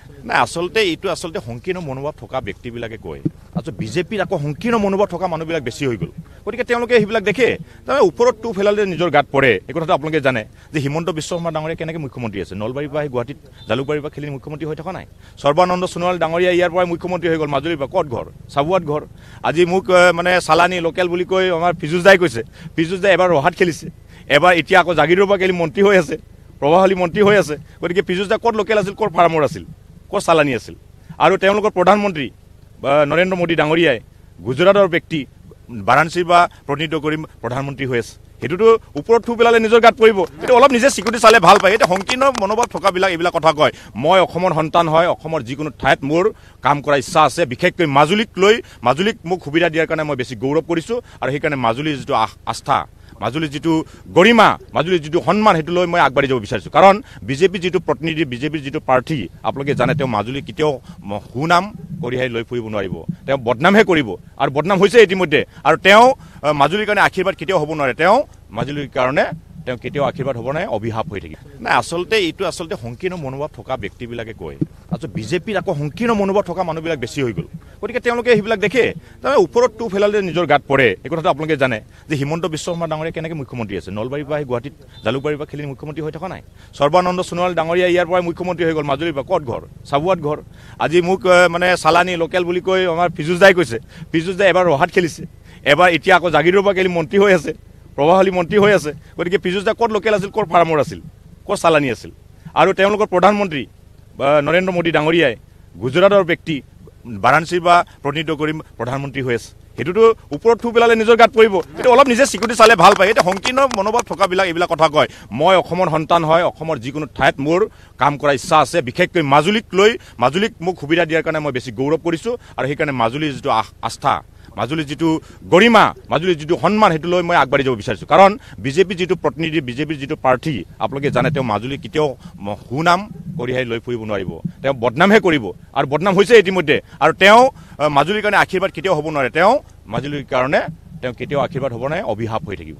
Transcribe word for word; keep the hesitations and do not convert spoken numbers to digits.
না আসলতে এইটো আসলতে সংকীৰ্ণ মনোভাৱ থকা ব্যক্তিবিলাকে কয় আচ্ছা বিজেপিৰ আকৌ সংকীৰ্ণ মনোভাৱ থকা মানুহবিলাক বেছি হৈ গ'ল গতিকে তেওঁলোকে সেইবিলাক দেখে তাৰমানে ওপৰত টু ফেলালে নিজৰ গাত পৰে এই কথাটো আপোনালোকে জানে যে হিমন্ত বিশ্ব শৰ্মা ডাঙৰীয়া কেনেকৈ মুখ্যমন্ত্ৰী আছে নলবাৰীৰ পৰা গুৱাহাটীত জালুকবাৰীৰ পৰা খেলি মুখ্যমন্ত্ৰী হৈ থকা নাই সৰ্বানন্দ সোণোৱাল ডাঙৰীয়া ইয়াৰ পৰা মুখ্যমন্ত্ৰী হৈ গ'ল মাজুলীৰ পৰা ক'ত ঘৰ চাবুৱাত ঘৰ আজি মোক মানে চালানী লোকেল বুলি কৈ আমাৰ পীযুষ দাই কৈছে পীযুষ দাই এবাৰ ৰহাত খেলিছে এবাৰ এতিয়া আকৌ জাগিৰৰ পৰা খেলি মন্ত্ৰী হৈ আছে প্ৰভাৱশালী মন্ত্ৰী হৈ আছে গতিকে পীযুষ দা ক'ত লোকেল আছিল ক'ত ফাৰ্মৰ আছিল ক'ত চালানী আছিল আৰু তেওঁলোকৰ প্ৰধানমন্ত্ৰী নৰেন্দ্ৰ মোদী ডাঙৰীয়াই গুজৰাটৰ ব্যক্তি বাৰাণসীৰ পৰা প্ৰতিনিধিত্ব কৰি প্ৰধানমন্ত্ৰী হৈ আছে সেইটোতো ওপৰত থু পেলালে নিজৰ গাত পৰিব এইটো অলপ নিজে স্বীকৃতি চালে ভাল পায় এতিয়া সংকীৰ্ণ মনোভাৱ থকাবিলাক এইবিলাক কথা কয় মই অসমৰ সন্তান হয় অসমৰ যিকোনো ঠাইত মোৰ কাম কৰাৰ ইচ্ছা আছে বিশেষকৈ মাজুলীক লৈ মাজুলীক মোক সুবিধা দিয়াৰ কাৰণে মই বেছি গৌৰৱ কৰিছোঁ আৰু সেইকাৰণে মাজুলীৰ যিটো আস্থা মাজুলীৰ যিটো গৰিমা মাজুলীৰ যিটো সন্মান সেইটো লৈ মই আগবাঢ়ি যাব বিচাৰিছোঁ কাৰণ বিজেপি যিটো প্ৰতিনিধি বিজেপিৰ যিটো প্ৰাৰ্থী আপোনালোকে জানে তেওঁ মাজুলী কেতিয়াও সুনাম কঢ়িয়াই লৈ ফুৰিব নোৱাৰিব তেওঁ বদনামহে কৰিব আৰু বদনাম হৈছে ইতিমধ্যে আৰু তেওঁ মাজুলীৰ কাৰণে আশীৰ্বাদ কেতিয়াও হ'ব নোৱাৰে তেওঁ মাজুলীৰ কাৰণে তেওঁ কেতিয়াও আশীৰ্বাদ হ'ব নাই অভিশাপ হৈ থাকিব নাই আসলতে এইটো আসলতে সংকীৰ্ণ মনোভাৱ থকা ব্যক্তিবিলাকে কয় আচ্ছা বিজেপিৰ আকৌ সংকীৰ্ণ মনোভাৱ থকা মানুহবিলাক বেছি হৈ গ'ল গতিকে তেওঁলোকে সেইবিলাক দেখে তাৰমানে ওপৰত টু ফেলালে নিজৰ গাত পৰে এই কথাটো আপোনালোকে জানে যে হিমন্ত বিশ্ব শৰ্মা ডাঙৰীয়া কেনেকৈ মুখ্যমন্ত্ৰী আছে নলবাৰীৰ পৰা গুৱাহাটীত জালুকবাৰীৰ পৰা খেলি মুখ্যমন্ত্ৰী হৈ থকা নাই সৰ্বানন্দ সোণোৱাল ডাঙৰীয়া ইয়াৰ পৰা মুখ্যমন্ত্ৰী হৈ গ'ল মাজুলীৰ পৰা ক'ত ঘৰ চাবুৱাত ঘৰ আজি মোক মানে চালানী লোকেল বুলি কৈ আমাৰ পীযুষ দাই কৈছে পীযুষ দাই এবাৰ ৰহাত খেলিছে এবাৰ এতিয়া আকৌ জাগিৰৰ পৰা খেলি মন্ত্ৰী হৈ আছে প্ৰভাৱশালী মন্ত্ৰী হৈ আছে গতিকে পীযুষ দা ক'ত লোকেল আছিল ক'ত ফাৰ্মৰ আছিল ক'ত চালানী আছিল আৰু তেওঁলোকৰ প্ৰধানমন্ত্ৰী নৰেন্দ্ৰ মোদী ডাঙৰীয়াই গুজৰাটৰ ব্যক্তি বাৰাণসীৰ পৰা প্ৰতিনিধিত্ব কৰি প্ৰধানমন্ত্ৰী হৈ আছে সেইটোতো ওপৰত থু পেলালে নিজৰ গাত পৰিব এইটো অলপ নিজে স্বীকৃতি চালে ভাল পায় এতিয়া সংকীৰ্ণ মনোভাৱ থকাবিলাক এইবিলাক কথা কয় মই অসমৰ সন্তান হয় অসমৰ যিকোনো ঠাইত মোৰ কাম কৰাৰ ইচ্ছা আছে বিশেষকৈ মাজুলীক লৈ মাজুলীক মোক সুবিধা দিয়াৰ কাৰণে মই বেছি গৌৰৱ কৰিছোঁ আৰু সেইকাৰণে মাজুলীৰ যিটো আস্থা মাজুলীৰ যিটো গৰিমা মাজুলীৰ যিটো সন্মান সেইটো লৈ মই আগবাঢ়ি যাব বিচাৰিছোঁ কাৰণ বিজেপিৰ যিটো প্ৰতিনিধি বিজেপিৰ যিটো প্ৰাৰ্থী আপোনালোকে জানে তেওঁ মাজুলী কেতিয়াও সুনাম কঢ়িয়াই লৈ ফুৰিব নোৱাৰিব তেওঁ বদনামহে কৰিব আৰু বদনাম হৈছে ইতিমধ্যে আৰু তেওঁ মাজুলীৰ কাৰণে আশীৰ্বাদ কেতিয়াও হ'ব নোৱাৰে তেওঁ মাজুলীৰ কাৰণে তেওঁ কেতিয়াও আশীৰ্বাদ হ'ব নাই অভিশাপ হৈ থাকিব